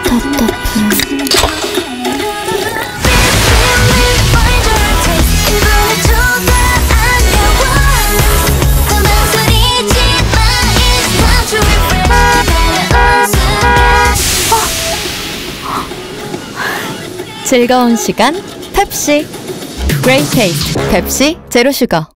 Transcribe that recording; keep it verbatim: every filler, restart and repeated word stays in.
답답해. 즐거운 시간 펩시. Great taste 펩시 제로 슈거.